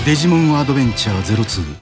デジモンアドベンチャー02